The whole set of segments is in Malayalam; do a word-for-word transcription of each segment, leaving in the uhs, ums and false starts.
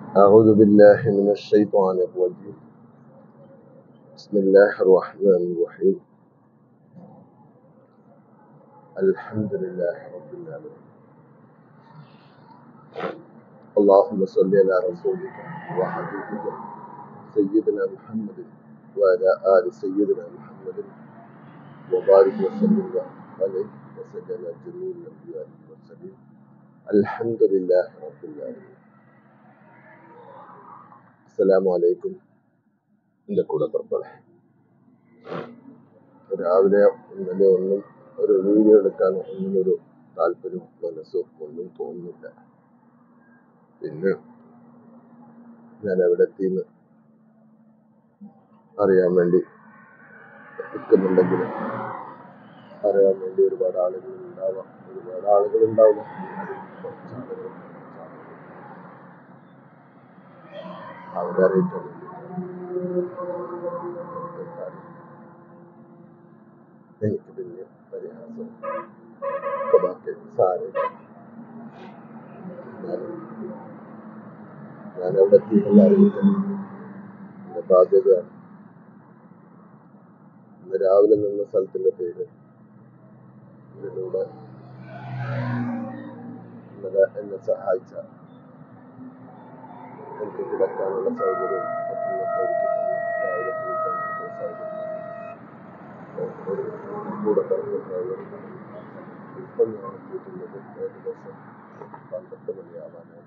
أعوذ بالله من الشيطان الرجيم. بسم الله الرحمن الرحيم. الحمد لله رب العالمين. اللهم صل على رسولك وحبيبك سيدنا محمد وعلى آل سيدنا محمد وبارك وسلم عليه وسلم على جميع الأنبياء والمرسلين. الحمد لله رب العالمين. السلام عليكم. എൻ്റെ കൂടെ പുറപ്പെടെ രാവിലെ ഇന്നലെ ഒന്നും ഒരു വീഡിയോ എടുക്കാൻ ഒന്നിനൊരു താല്പര്യം മനസ്സും ഒന്നും തോന്നുന്നില്ല. പിന്നെ ഞാൻ എവിടെ എത്തിയെന്ന് അറിയാൻ വേണ്ടി എത്തുന്നുണ്ടെങ്കിൽ അറിയാൻ വേണ്ടി ഒരുപാട് ആളുകൾ ഉണ്ടാവാം, ഒരുപാട് ആളുകൾ ഉണ്ടാവില്ല. അവരെ അറിയിക്കാൻ വേണ്ടി എനിക്ക് പിന്നെ പരിഹാസം ഒക്കെ ബാക്കി സാരം ഞാൻ എവിടെ എത്തിയെന്നുള്ള അറിയിക്കാൻ എൻ്റെ ബാധ്യതയാണ്. ഇന്ന് രാവിലെ നിന്ന സ്ഥലത്തിന്റെ പേര് ഇതിലൂടെ ഇന്നലെ എന്നെ സഹായിച്ച എനിക്ക് കിടക്കാനുള്ള സൗകര്യം മറ്റുള്ളവർക്ക് ഒരുക്കി തന്നു. രാവിലെ കുളിക്കാനുള്ള സൗകര്യം ഒരു കൂടെ പറഞ്ഞ ഡ്രൈവർ. ഇപ്പം ഞാൻ എത്തിയിട്ടുള്ളത് ഏകദേശം പന്ത്രണ്ട് മണിയാവാനാണ്.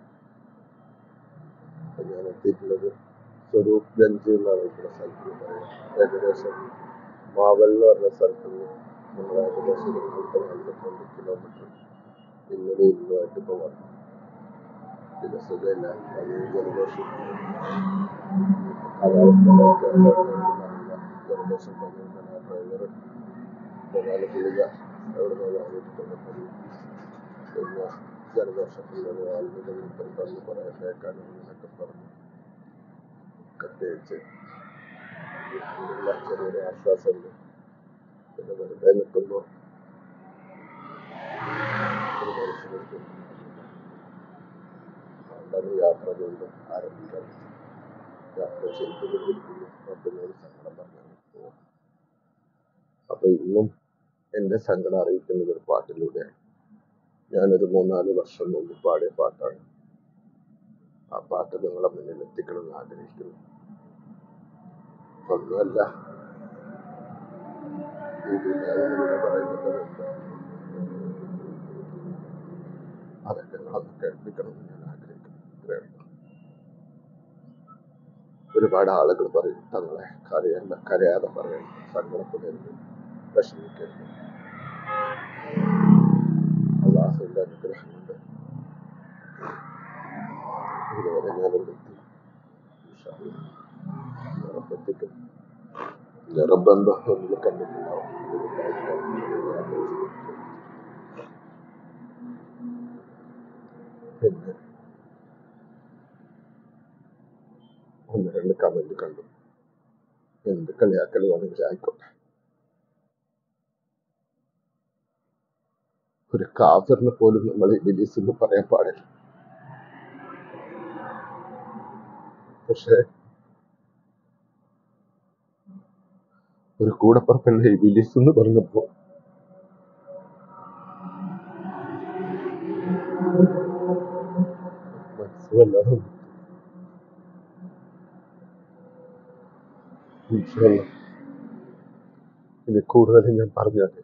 അപ്പം ഞാൻ എത്തിയിട്ടുള്ളത് സ്വരൂപ് ഗഞ്ച് എന്നാണ് ഇവിടെ സ്ഥലത്തിന് പറയാം. ഏകദേശം മാവൽ എന്ന് പറഞ്ഞ സ്ഥലത്ത് നിന്ന് നമ്മൾ ഏകദേശം ഒരു നൂറ്റി നാൽപ്പത്തിരണ്ട് കിലോമീറ്റർ ഇന്നലെ ഇന്നുമായിട്ട് ഇപ്പോൾ വന്നു. പിന്നെ സുഖമില്ല, അതിന് ജലദോഷം കാലാവസ്ഥ ജലദോഷം പനിയുന്ന ഡ്രൈവർ മൂന്നാല് ഗുളിക എവിടെ നിന്ന് വാങ്ങിയിട്ട് കൊണ്ടുപോയി. പിന്നെ ജലദോഷത്തിൻ്റെ ആളുകളുടെ വീട്ടിൽ തന്ന് കുറേ കേൾക്കാനും എന്നൊക്കെ പറഞ്ഞു കത്തേച്ച് ചെറിയൊരു ആശ്വാസമുണ്ട്. പിന്നെ വെറുതെ നിൽക്കുമ്പോൾ ഒരു മനസ്സിലേക്ക് എന്താണ് യാത്ര വീണ്ടും ആരംഭിക്കാൻ യാത്ര ചെയ്തുകൊണ്ടിരിക്കുന്നു. മറ്റൊരു സങ്കടം പറഞ്ഞു പോവാം. അപ്പൊ ഇന്നും എന്റെ സങ്കടം അറിയിക്കുന്നത് ഒരു പാട്ടിലൂടെയാണ്. ഞാനൊരു മൂന്നാല് വർഷം മുമ്പ് പാടിയ പാട്ടാണ്. ആ പാട്ട് നിങ്ങളെ മുന്നിൽ എത്തിക്കണമെന്ന് ആഗ്രഹിക്കുന്നു. ഒന്നുമല്ല, ഈ ദുനിയാവിനെ പറയുന്നത് അതൊക്കെ നിങ്ങളൊന്ന് കേൾപ്പിക്കണമെന്ന് ഞാൻ ആഗ്രഹിക്കുന്നു. ഒരുപാട് ആളുകൾ പറയും തങ്ങളെ കരയണ്ട, കരയാതെ പറയണം, സങ്കടപ്പെടരുത്, വിഷമിക്കരുത്. അല്ലാഹുവിന്റെ അനുഗ്രഹം കൊണ്ട് ഇതുവരെ ഞാനെത്തി എത്തിക്കും. റബ്ബെന്തോ ഒന്നിൽ കണ്ടിട്ടുണ്ടാവും. പിന്നെ ഒന്ന് രണ്ട് കമന്റ് കണ്ടു. എന്ത് കളിയാക്കൽ വേണമെങ്കിൽ ആയിക്കോട്ടെ. ഒരു കാഫിറിനെ പോലും നമ്മൾ ഇബ്ലീസ് എന്ന് പറയാൻ പാടില്ല. പക്ഷെ ഒരു കൂടപ്പുറപ്പിന്റെ ഇബ്ലീസ് എന്ന് പറഞ്ഞപ്പോ മനസ്സിലല്ലാതെ ഇനി കൂടുതൽ ഞാൻ പറഞ്ഞാൽ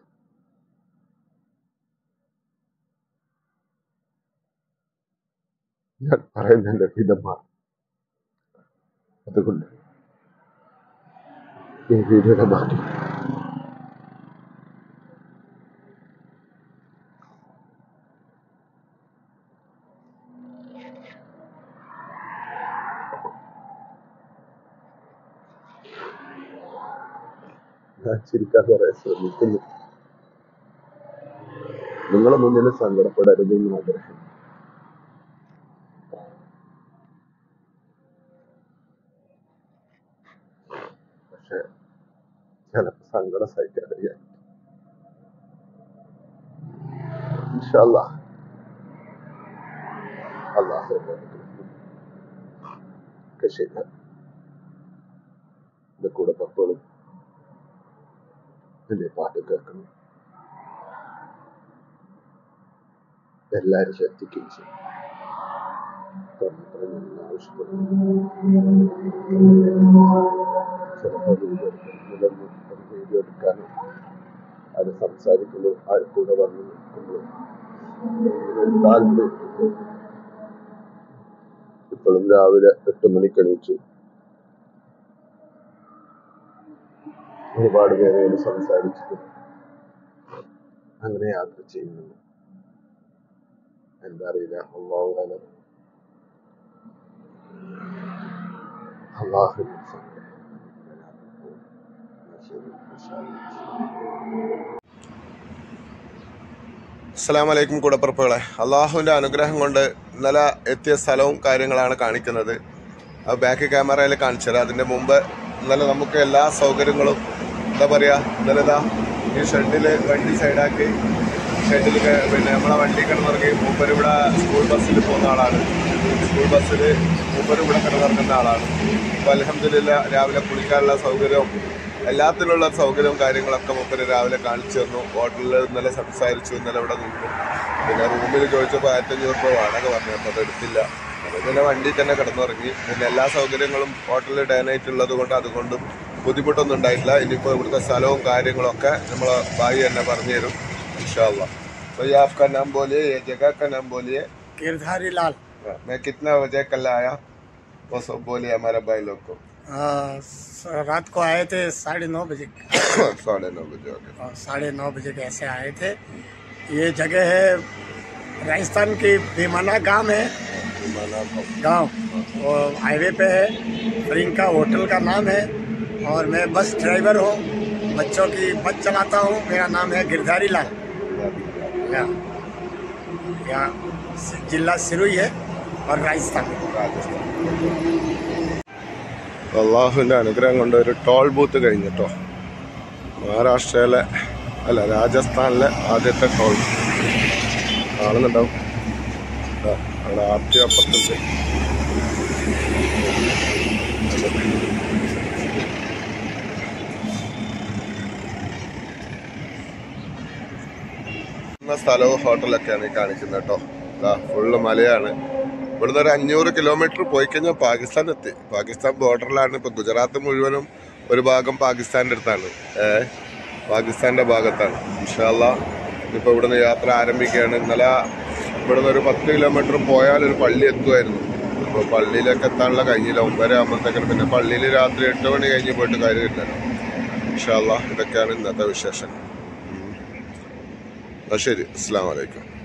ഞാൻ പറയുന്നതിന്റെ വിധമാണ്. അതുകൊണ്ട് ഈ വീഡിയോയുടെ ബാക്കി ഞാൻ ചിരിക്കാൻ പറയാൻ ശ്രമിക്കുന്നു. നിങ്ങളെ മുന്നിൽ സങ്കടപ്പെടരുതെന്ന് ആഗ്രഹം. പക്ഷെ ചിലപ്പോൾ സങ്കടം സഹിക്കാൻ കഴിയാൻ ഇൻഷാ അല്ലാഹ് അല്ലാഹു ഒക്കെ ശരിയാണ്. എന്റെ കൂടെ പപ്പോഴും എന്റെ പാട്ട് കേൾക്കണം, എല്ലാരും ശ്രദ്ധിക്കുകയും ചെയ്യും. ആവശ്യപ്പെടുന്നു ചിലപ്പോൾ വീഡിയോ വീഡിയോ എടുക്കാനും അത് സംസാരിക്കുമ്പോൾ ആര് കൂടെ വന്ന് നിൽക്കുമ്പോൾ താല്പര്യം. ഇപ്പോഴും രാവിലെ എട്ട് മണിക്ക് എണീച്ചു ഒരുപാട് പേരോട് സംസാരിച്ചിട്ട് അങ്ങനെ യാത്ര ചെയ്യുന്നു. എന്താ അറിയില്ല, അള്ളാഹുവാണ് അള്ളാഹു. അസ്സലാമു അലൈക്കും കൂടപ്പുറപ്പുകളെ. അള്ളാഹുവിൻ്റെ അനുഗ്രഹം കൊണ്ട് ഇന്നലെ എത്തിയ സ്ഥലവും കാര്യങ്ങളാണ് കാണിക്കുന്നത്. ആ ബാക്ക് ക്യാമറയിൽ കാണിച്ചത്. അതിൻ്റെ മുമ്പ് ഇന്നലെ നമുക്ക് എല്ലാ സൗകര്യങ്ങളും എന്താ പറയുക, ഇന്നലെ ഇതാ ഈ ഷെഡിൽ വണ്ടി സൈഡാക്കി ഷെഡിൽ പിന്നെ നമ്മളെ വണ്ടി കിടന്നിറങ്ങി. മൂപ്പർ ഇവിടെ സ്കൂൾ ബസ്സിൽ പോകുന്ന ആളാണ്. സ്കൂൾ ബസ്സിൽ മൂപ്പർ ഇവിടെ കിടന്നിറങ്ങുന്ന ആളാണ്. അപ്പോൾ അൽഹംദുലില്ലാ രാവിലെ കുളിക്കാനുള്ള സൗകര്യവും എല്ലാത്തിനുള്ള സൗകര്യവും കാര്യങ്ങളൊക്കെ മൂപ്പര് രാവിലെ കാണിച്ചു തന്നു. ഹോട്ടലിൽ ഇന്നലെ സംസാരിച്ചു, ഇന്നലെ ഇവിടെ നിന്നു. പിന്നെ റൂമിൽ ചോദിച്ചപ്പോൾ ആയിരത്തഞ്ഞൂറ് രൂപ വാടക പറഞ്ഞു. അപ്പോൾ അതെടുത്തില്ല. അപ്പോൾ പിന്നെ വണ്ടി തന്നെ കിടന്നിറങ്ങി. പിന്നെ എല്ലാ സൗകര്യങ്ങളും ഹോട്ടലിൽ ഡേ നൈറ്റ് ഉള്ളത് കൊണ്ട് അതുകൊണ്ടും ബുദ്ധിമുട്ടൊന്നും ഉണ്ടായിട്ടില്ല. ഇനിയിപ്പോൾ ഇവിടുത്തെ സ്ഥലവും കാര്യങ്ങളൊക്കെ നമ്മളെ ഭായി തന്നെ പറഞ്ഞു തരും इंशा अल्लाह. तो ये आपका नाम बोलिए, ये जगह का नाम बोलिए. गिरधारी लाल. मैं कितना बजे कल आया वो सब बोलिए हमारे भाई लोग को. आ, रात को आए थे साढ़े नौ बजे. साढ़े नौ बजे साढ़े नौ बजे कैसे आए थे. ये जगह है राजस्थान की बेमाना गांव है. गांव और हाईवे पे है. प्रियंका होटल का नाम है और मैं बस ड्राइवर हूँ. बच्चों की बस चलाता हूँ. मेरा नाम है गिरधारी लाल. यहाँ जिला सिरोही है और राजस्थान. അള്ളാഹുവിൻ്റെ അനുഗ്രഹം കൊണ്ട് ഒരു ടോൾ ബൂത്ത് കഴിഞ്ഞിട്ടോ. മഹാരാഷ്ട്രയിലെ അല്ല രാജസ്ഥാനിലെ ആദ്യത്തെ ടോൾ കാണുന്നുണ്ടാവും. അവിടെ ആർ ടി അപ്പുറത്തുണ്ട്. സ്ഥലവും ഹോട്ടലൊക്കെയാണ് ഈ കാണിക്കുന്നത് കേട്ടോ. ഇതാ ഫുള്ള് മലയാണ്. ഇവിടുന്ന് ഒരു അഞ്ഞൂറ് കിലോമീറ്റർ പോയി കഴിഞ്ഞാൽ പാകിസ്ഥാൻ എത്തി. പാകിസ്ഥാൻ ബോർഡറിലാണ്. ഇപ്പൊ ഗുജറാത്ത് മുഴുവനും ഒരു ഭാഗം പാകിസ്ഥാൻ്റെ അടുത്താണ്, ഏഹ് പാകിസ്ഥാന്റെ ഭാഗത്താണ്. ഇൻഷാ അല്ലാഹ് ഇപ്പൊ ഇവിടുന്ന് യാത്ര ആരംഭിക്കുകയാണ്. ഇന്നലെ ഇവിടുന്ന് ഒരു പത്ത് കിലോമീറ്റർ പോയാൽ ഒരു പള്ളി എത്തുമായിരുന്നു. അപ്പോൾ പള്ളിയിലേക്ക് എത്താനുള്ള കഴിഞ്ഞില്ല. ഒമ്പര ആകുമ്പോഴത്തേക്കും പിന്നെ പള്ളിയിൽ രാത്രി എട്ട് മണി കഴിഞ്ഞ് പോയിട്ട് കാര്യമില്ലല്ലോ. ഇൻഷാ അല്ലാഹ് ഇതൊക്കെയാണ് ഇന്നത്തെ വിശേഷം. ശരി, അസ്സലാമു അലൈക്കും.